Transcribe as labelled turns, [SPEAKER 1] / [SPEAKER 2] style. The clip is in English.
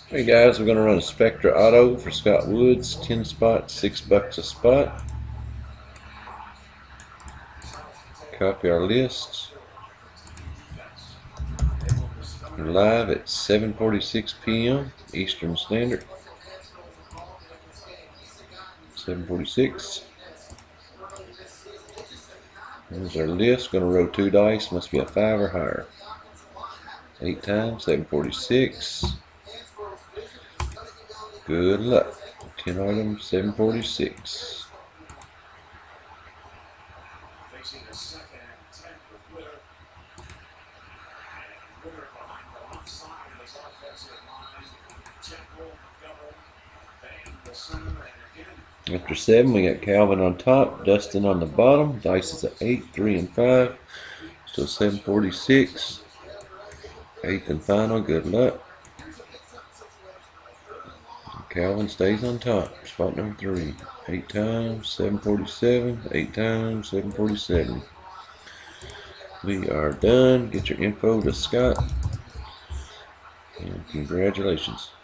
[SPEAKER 1] Hey guys, we're going to run a Spectra Auto for Scott Woods, 10 spot, $6 a spot. Copy our list. We're live at 7:46 p.m. Eastern Standard. 7:46. There's our list. Going to roll 2 dice. Must be a 5 or higher. 8 times, 7:46. Good luck. 10 items, 7:46. After 7, we got Calvin on top, Dustin on the bottom. Dice is at 8, 3, and 5. Still 7:46. 8th and final. Good luck. Calvin stays on top. Spot number 3. 8 times, 7:47. 8 times, 7:47. We are done. Get your info to Scott. And congratulations.